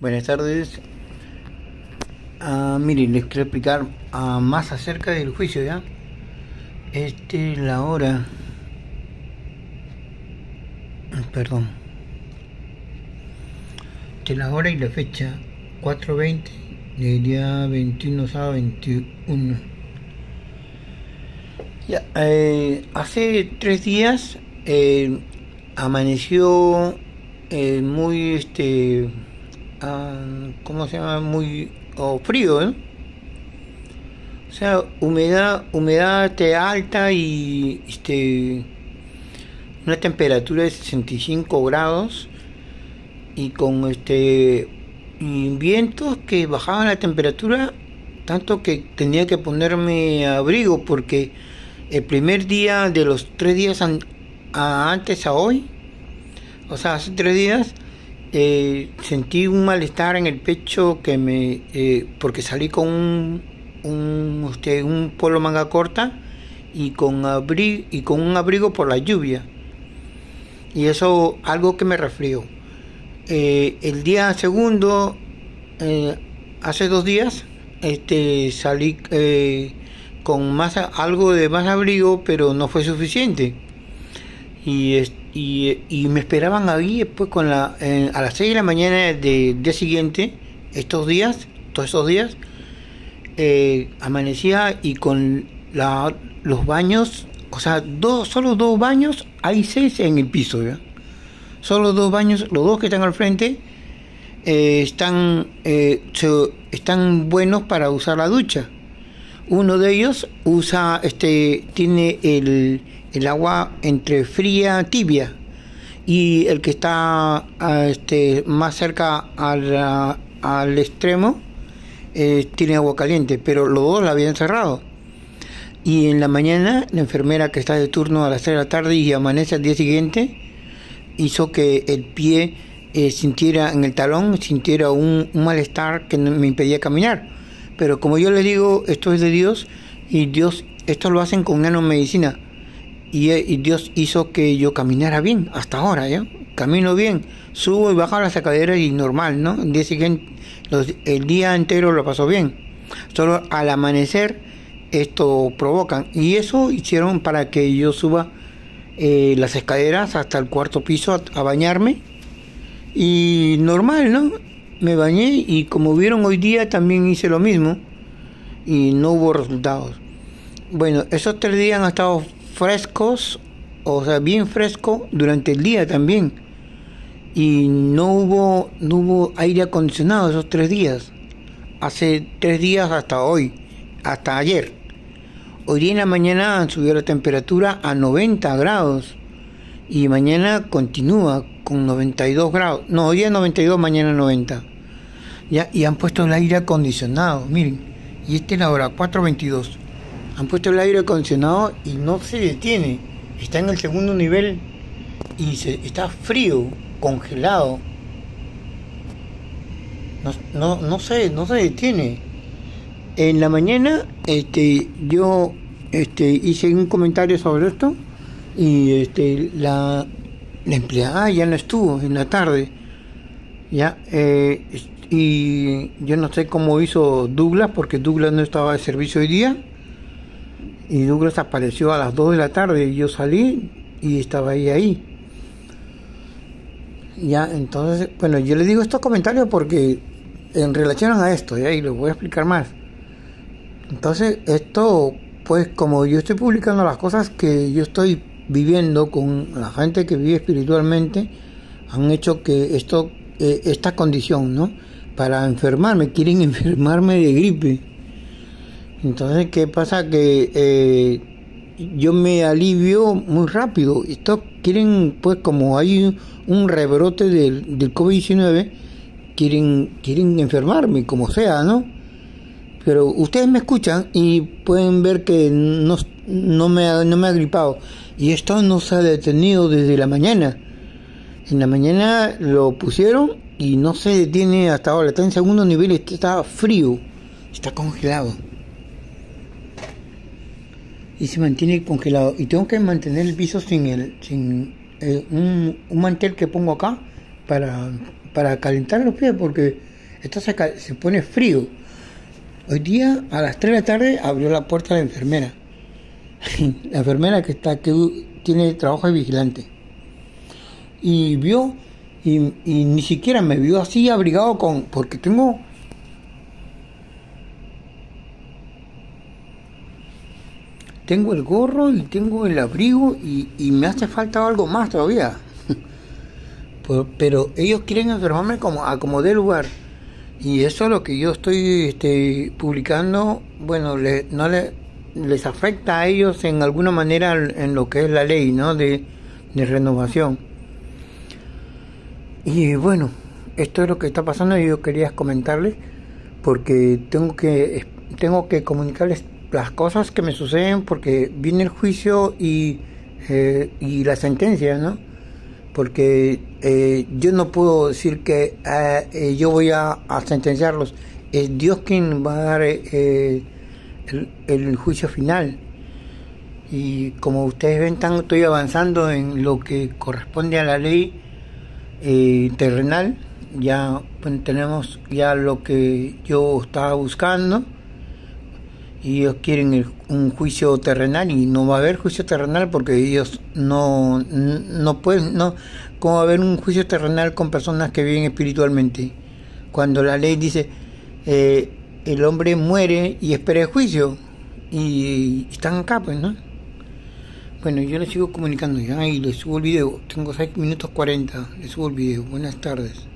Buenas tardes. Miren, les quiero explicar más acerca del juicio, ¿ya? La hora. Perdón. La hora y la fecha. 4:20 del día 21, sábado 21. Ya, hace 3 días amaneció muy ¿cómo se llama? Muy frío, ¿eh? O sea, humedad alta y una temperatura de 65 grados y con y vientos que bajaban la temperatura tanto que tenía que ponerme abrigo, porque el primer día de los 3 días antes a hoy, o sea, hace 3 días, sentí un malestar en el pecho porque salí con un polo manga corta y con un abrigo por la lluvia, y eso algo que me resfrió. El día segundo, hace 2 días, salí con algo de más abrigo, pero no fue suficiente, y me esperaban ahí después a las 6 de la mañana del día siguiente. Todos esos días amanecía y con los baños, o sea, solo 2 baños, hay 6 en el piso, ¿ya? Solo 2 baños, los 2 que están al frente están buenos para usar la ducha. Uno de ellos tiene el agua entre fría y tibia, y el que está más cerca al extremo tiene agua caliente, pero los 2 la habían cerrado. Y en la mañana la enfermera que está de turno a las 3 de la tarde y amanece al día siguiente hizo que el pie sintiera en el talón, sintiera un malestar que me impedía caminar. Pero como yo le digo, esto es de Dios, y Dios, esto lo hacen con nanomedicina, y Dios hizo que yo caminara bien hasta ahora, ¿ya? Camino bien, subo y bajo las escaleras y normal, ¿no? El día siguiente, el día entero lo pasó bien. Solo al amanecer esto provocan, y eso hicieron para que yo suba las escaleras hasta el 4.º piso a bañarme, y normal, ¿no? Me bañé, y como vieron hoy día también hice lo mismo y no hubo resultados. Bueno, esos 3 días han estado frescos, o sea, bien fresco durante el día también, y no hubo aire acondicionado esos 3 días. Hace 3 días hasta hoy, hasta ayer. Hoy día en la mañana subió la temperatura a 90 grados y mañana continúa con 92 grados. No, hoy día 92, mañana 90. Ya, y han puesto el aire acondicionado, miren, y es la hora 4:22. Han puesto el aire acondicionado y no se detiene. Está en el 2.º nivel y está frío, congelado. No se detiene. En la mañana yo hice un comentario sobre esto, y la empleada ya no estuvo en la tarde, ya, y yo no sé cómo hizo Douglas, porque Douglas no estaba de servicio hoy día, y Douglas apareció a las 2 de la tarde y yo salí y estaba ella ahí. Ya, entonces, bueno, yo le digo estos comentarios porque en relación a esto, ya, y les voy a explicar más. Entonces, esto, pues, como yo estoy publicando las cosas que yo estoy viviendo con la gente que vive espiritualmente, han hecho que esta condición, ¿no? Para enfermarme, quieren enfermarme de gripe. Entonces, ¿qué pasa? Que yo me alivio muy rápido. Esto quieren, pues, como hay un rebrote del COVID-19, quieren enfermarme, como sea, ¿no? Pero ustedes me escuchan y pueden ver que no me ha gripado. Y esto no se ha detenido desde la mañana. En la mañana lo pusieron y no se detiene hasta ahora. Está en 2.º nivel, está frío, está congelado. Y se mantiene congelado. Y tengo que mantener el piso sin un mantel que pongo acá para calentar los pies, porque se pone frío. Hoy día a las 3 de la tarde abrió la puerta la enfermera. La enfermera que tiene trabajo de vigilante. Y vio, y ni siquiera me vio así abrigado porque tengo el gorro y tengo el abrigo y me hace falta algo más todavía. Pero ellos quieren enfermarme como dé lugar. Y eso es lo que yo estoy publicando. Bueno, les afecta a ellos en alguna manera en lo que es la ley, ¿no? de renovación. Y bueno, esto es lo que está pasando y yo quería comentarles porque tengo que comunicarles las cosas que me suceden porque viene el juicio y la sentencia, ¿no? Porque yo no puedo decir que yo voy a sentenciarlos. Es Dios quien va a dar el juicio final. Y como ustedes ven, estoy avanzando en lo que corresponde a la ley terrenal. Ya tenemos ya lo que yo estaba buscando. Y ellos quieren un juicio terrenal y no va a haber juicio terrenal porque ellos no pueden, ¿cómo va a haber un juicio terrenal con personas que viven espiritualmente? Cuando la ley dice el hombre muere y espera el juicio y están acá, pues, ¿no? Bueno, yo les sigo comunicando ya y les subo el video. Tengo 6 minutos 40, les subo el video. Buenas tardes.